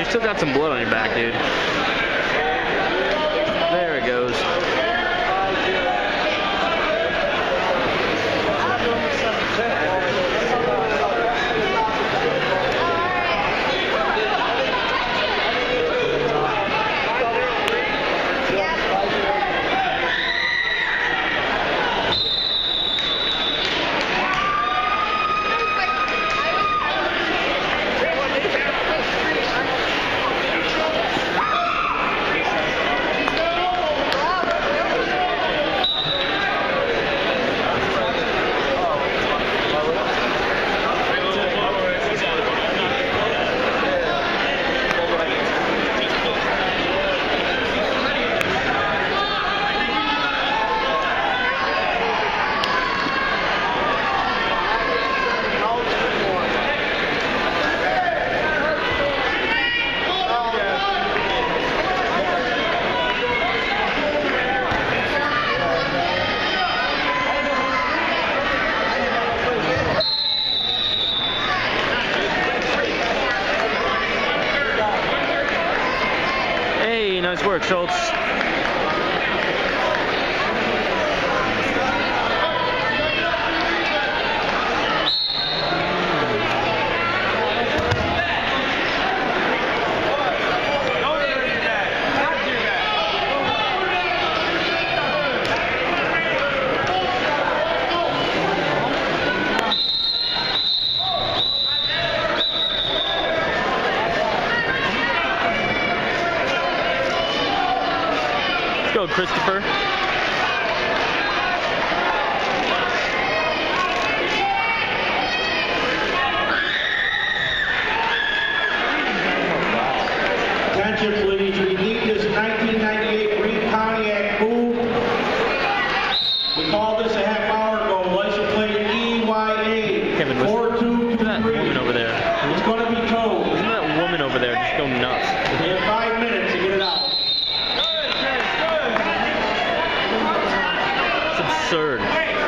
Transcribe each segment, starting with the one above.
Still got some blood on your back, dude. There it goes. Nice work, Schultz. Go, Christopher. Attention, please. We need this 1998 green Pontiac move. We call this a half hour ago. License plate EYA. Kevin, 4223. That woman over there. It's going to be towed. Isn't that woman over there just go nuts? We have 5 minutes to get it out. It's absurd.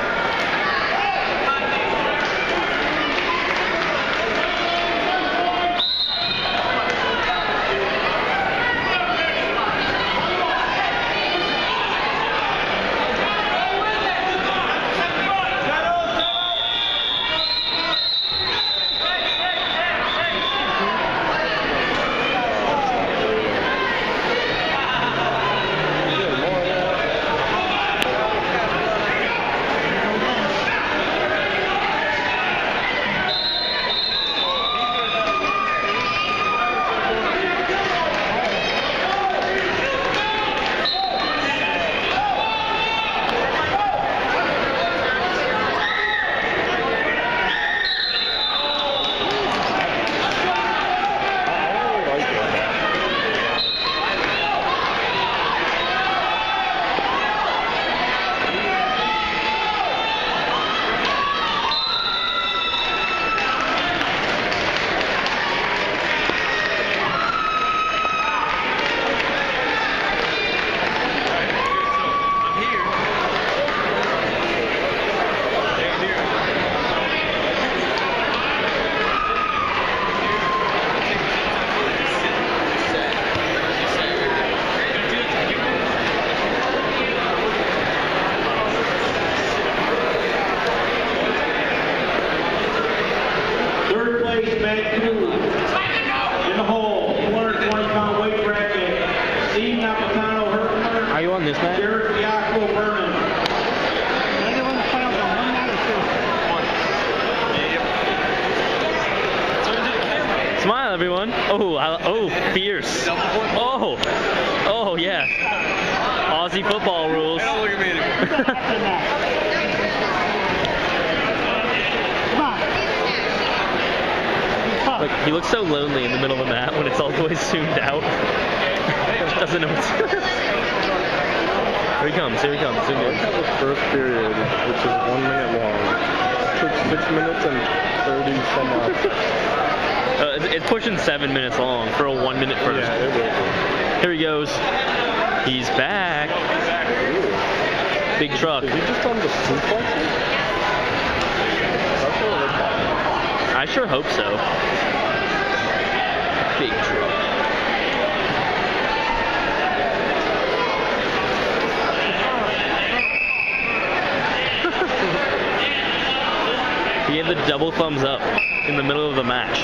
Smile, everyone. Oh, fierce. Oh, yeah. Aussie football rules. Don't look at me Look, he looks so lonely in the middle of the mat when it's all the way zoomed out. Doesn't know what to do. Here he comes, here he comes. Zoom in. The first period, which is 1 minute long, took 6 minutes and 30 some odd. It's pushing 7 minutes long for a 1 minute first. Yeah, it will. Here he goes. He's back. Big truck. Is he just on the suplex? That's what it looks like. I sure hope so. Big truck. had the double thumbs up in the middle of the match.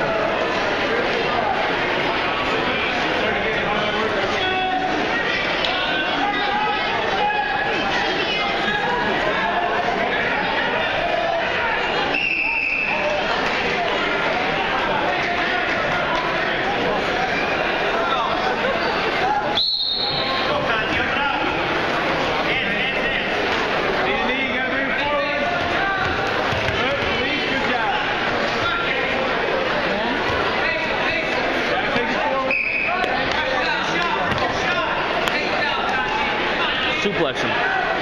Suplex him.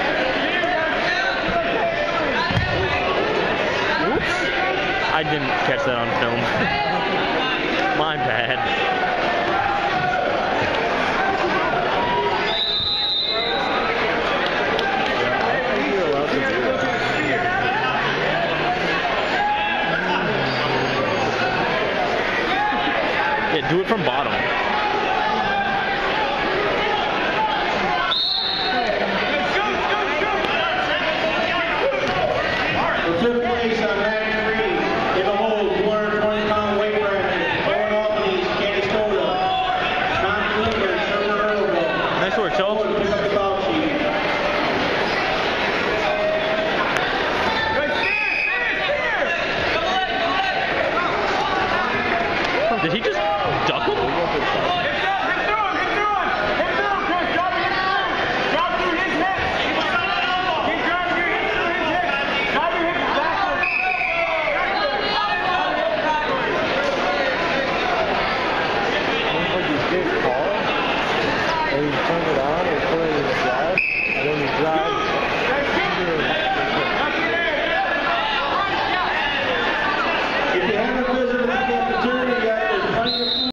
Whoops. I didn't catch that on film. My bad. Yeah, do it from bottom. Took place on match 3 in the whole 220-pound weight bracket. Owen Albany's Candice Coda. Tom Kluber, Sherman Earlville. Nice work, Charles. Pick up the foul sheet. Did he just duck him? If you haven't visited